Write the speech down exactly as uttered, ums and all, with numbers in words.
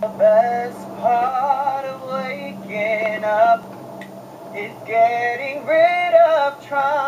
The best part of waking up is getting rid of trying.